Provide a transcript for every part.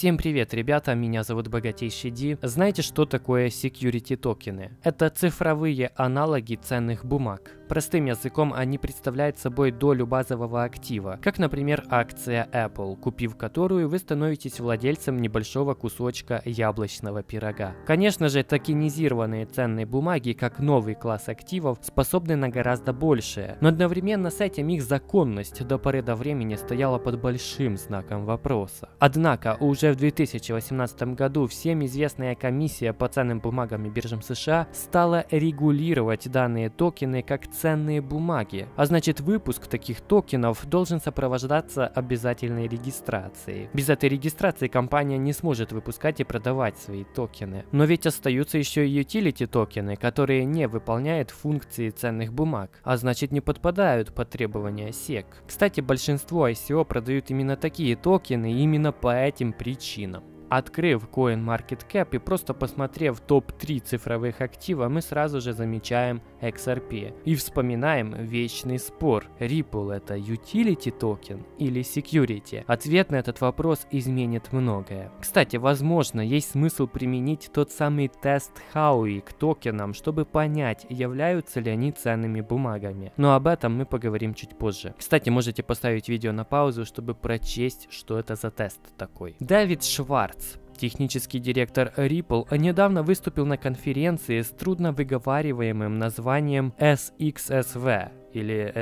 Всем привет, ребята, меня зовут Богатейший Ди. Знаете, что такое security токены? Это цифровые аналоги ценных бумаг. Простым языком они представляют собой долю базового актива, как, например, акция Apple, купив которую вы становитесь владельцем небольшого кусочка яблочного пирога. Конечно же, токенизированные ценные бумаги, как новый класс активов, способны на гораздо большее, но одновременно с этим их законность до поры до времени стояла под большим знаком вопроса. Однако, уже в 2018 году всем известная комиссия по ценным бумагам и биржам США стала регулировать данные токены как ценные бумаги, а значит, выпуск таких токенов должен сопровождаться обязательной регистрацией. Без этой регистрации компания не сможет выпускать и продавать свои токены. Но ведь остаются еще и utility токены, которые не выполняют функции ценных бумаг, а значит, не подпадают под требования SEC. Кстати, большинство ICO продают именно такие токены именно по этим причинам. Открыв CoinMarketCap и просто посмотрев топ-3 цифровых актива, мы сразу же замечаем XRP и вспоминаем вечный спор: Ripple это utility токен или security? Ответ на этот вопрос изменит многое. Кстати, возможно, есть смысл применить тот самый тест Howey к токенам, чтобы понять, являются ли они ценными бумагами. Но об этом мы поговорим чуть позже. Кстати, можете поставить видео на паузу, чтобы прочесть, что это за тест такой. Дэвид Шварц, технический директор Ripple, недавно выступил на конференции с трудно выговариваемым названием SXSW или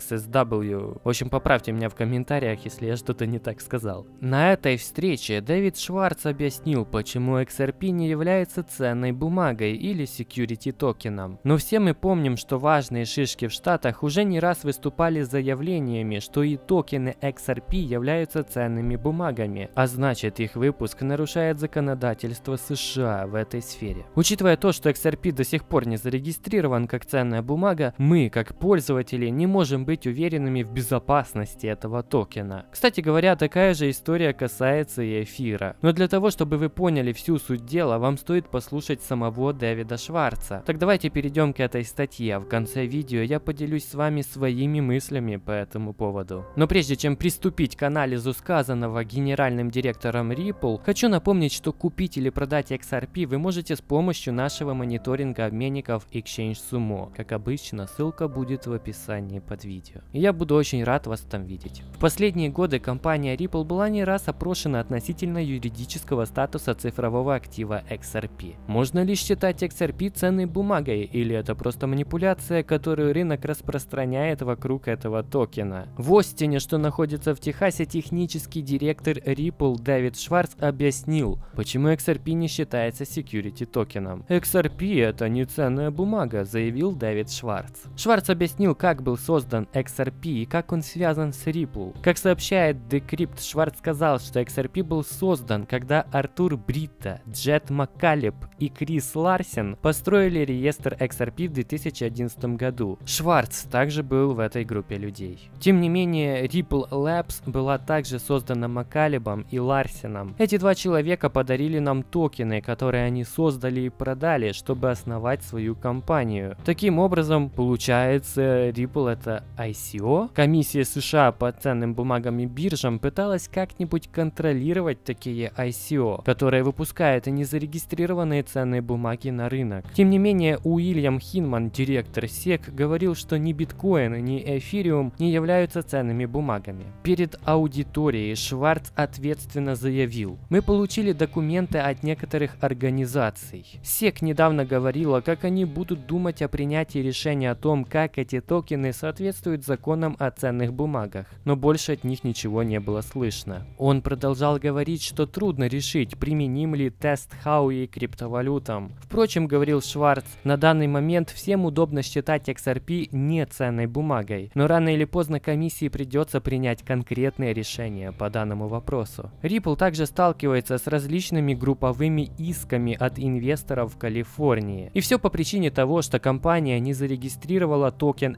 SXSW. В общем, поправьте меня в комментариях, если я что-то не так сказал. На этой встрече Дэвид Шварц объяснил, почему XRP не является ценной бумагой или security токеном. Но все мы помним, что важные шишки в Штатах уже не раз выступали с заявлениями, что и токены XRP являются ценными бумагами, а значит, их выпуск нарушает законодательство США в этой сфере. Учитывая то, что XRP до сих пор не зарегистрирован как ценная бумага, мы, как пользователи, не можем быть уверенными в безопасности этого токена. Кстати говоря, такая же история касается и эфира. Но для того, чтобы вы поняли всю суть дела, вам стоит послушать самого Дэвида Шварца. Так давайте перейдем к этой статье, а в конце видео я поделюсь с вами своими мыслями по этому поводу. Но прежде чем приступить к анализу сказанного генеральным директором Ripple, хочу напомнить, что купить или продать XRP вы можете с помощью нашего мониторинга обменников ExchangeSumo. Как обычно, ссылка будет в описании под видео. И я буду очень рад вас там видеть. В последние годы компания Ripple была не раз опрошена относительно юридического статуса цифрового актива XRP. Можно ли считать XRP ценной бумагой, или это просто манипуляция, которую рынок распространяет вокруг этого токена? В Остине, что находится в Техасе, технический директор Ripple Дэвид Шварц объяснил, почему XRP не считается security токеном. XRP это не ценная бумага, заявил Дэвид Шварц. Шварц объяснил, как был создан XRP и как он связан с Ripple. Как сообщает Decrypt, Шварц сказал, что XRP был создан, когда Артур Бритта, Джет Маккалеб и Крис Ларсен построили реестр XRP в 2011 году. Шварц также был в этой группе людей. Тем не менее, Ripple Labs была также создана Маккалебом и Ларсеном. Эти два человека подарили нам токены, которые они создали и продали, чтобы основать свою компанию. Таким образом, получается, Ripple это ICO. Комиссия США по ценным бумагам и биржам пыталась как-нибудь контролировать такие ICO, которые выпускают незарегистрированные ценные бумаги на рынок. Тем не менее, Уильям Хинман, директор SEC, говорил, что ни биткоин, ни эфириум не являются ценными бумагами. Перед аудиторией Шварц ответственно заявил: мы получили документы от некоторых организаций. SEC недавно говорила, как они будут думать о принятии решения о том, как эти токены соответствуют законам о ценных бумагах, но больше от них ничего не было слышно. Он продолжал говорить, что трудно решить, применим ли тест Howey к криптовалютам. Впрочем, говорил Шварц, на данный момент всем удобно считать XRP не ценной бумагой, но рано или поздно комиссии придется принять конкретное решение по данному вопросу. Ripple также сталкивается с различными групповыми исками от инвесторов в Калифорнии. И все по причине того, что компания не зарегистрировала токен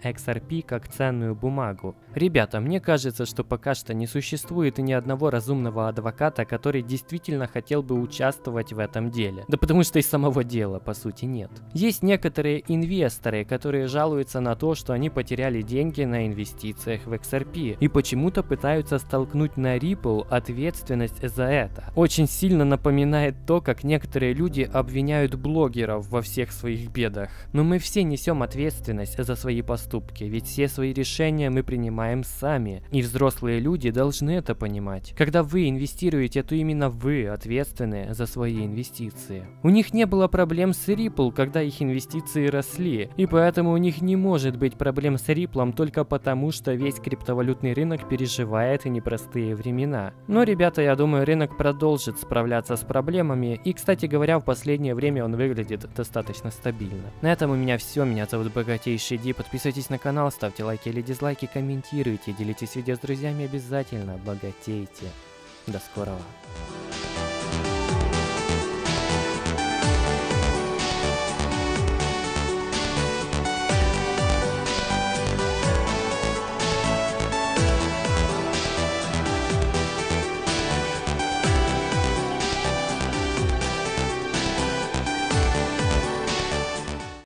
XRP как ценную бумагу. Ребята, мне кажется, что пока что не существует ни одного разумного адвоката, который действительно хотел бы участвовать в этом деле. Да потому что и самого дела, по сути, нет. Есть некоторые инвесторы, которые жалуются на то, что они потеряли деньги на инвестициях в XRP и почему-то пытаются столкнуть на Ripple ответственность за это. Очень сильно напоминает то, как некоторые люди обвиняют блогеров во всех своих бедах. Но мы все несем ответственность за свои поступки, ведь все свои решения мы принимаем сами. И взрослые люди должны это понимать. Когда вы инвестируете, то именно вы ответственны за свои инвестиции. У них не было проблем с Ripple, когда их инвестиции росли, и поэтому у них не может быть проблем с Ripple только потому, что весь криптовалютный рынок переживает непростые времена. Но, ребята, я думаю, рынок продолжит справляться с проблемами, и, кстати говоря, в последнее время он выглядит достаточно стабильно. На этом у меня все. Меня зовут Богатейший Ди. Подписывайтесь на канал, ставьте лайки или дизлайки, комментируйте, делитесь видео с друзьями, обязательно богатейте. До скорого.